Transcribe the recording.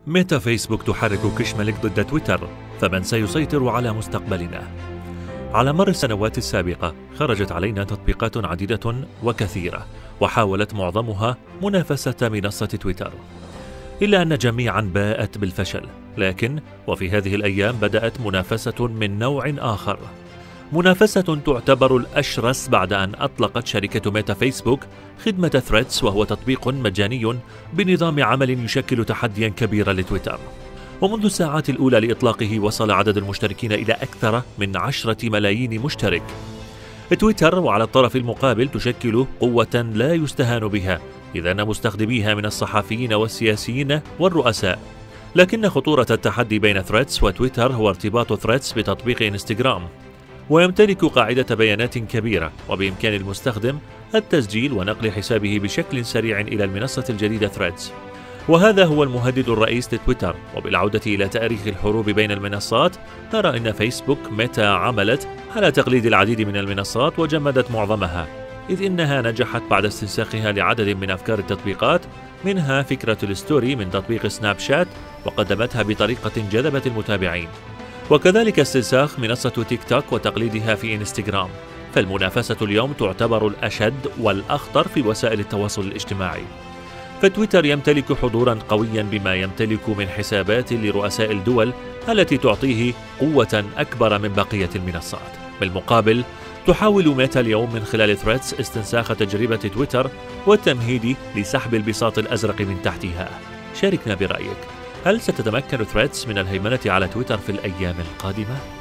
ميتا فيسبوك تحرك كشملك ضد تويتر، فمن سيسيطر على مستقبلنا؟ على مر السنوات السابقة خرجت علينا تطبيقات عديدة وكثيرة، وحاولت معظمها منافسة منصة تويتر، إلا أن جميعا باءت بالفشل. لكن وفي هذه الأيام بدأت منافسة من نوع آخر، منافسة تعتبر الأشرس بعد أن أطلقت شركة ميتا فيسبوك خدمة ثريدز، وهو تطبيق مجاني بنظام عمل يشكل تحديا كبيرا لتويتر. ومنذ الساعات الأولى لإطلاقه وصل عدد المشتركين إلى أكثر من 10 ملايين مشترك. تويتر وعلى الطرف المقابل تشكل قوة لا يستهان بها، إذ أن مستخدميها من الصحفيين والسياسيين والرؤساء. لكن خطورة التحدي بين ثريدز وتويتر هو ارتباط ثريدز بتطبيق انستغرام، ويمتلك قاعدة بيانات كبيرة، وبإمكان المستخدم التسجيل ونقل حسابه بشكل سريع إلى المنصة الجديدة ثريدز. وهذا هو المهدد الرئيس لتويتر. وبالعودة إلى تاريخ الحروب بين المنصات، نرى أن فيسبوك ميتا عملت على تقليد العديد من المنصات وجمدت معظمها، إذ إنها نجحت بعد استنساخها لعدد من أفكار التطبيقات، منها فكرة الستوري من تطبيق سناب شات، وقدمتها بطريقة جذبت المتابعين، وكذلك استنساخ منصة تيك توك وتقليدها في انستغرام. فالمنافسة اليوم تعتبر الأشد والأخطر في وسائل التواصل الاجتماعي. فتويتر يمتلك حضورا قويا بما يمتلك من حسابات لرؤساء الدول التي تعطيه قوة أكبر من بقية المنصات. بالمقابل تحاول ميتا اليوم من خلال ثريدز استنساخ تجربة تويتر والتمهيد لسحب البساط الأزرق من تحتها. شاركنا برأيك، هل ستتمكن ثريدز من الهيمنة على تويتر في الأيام القادمة؟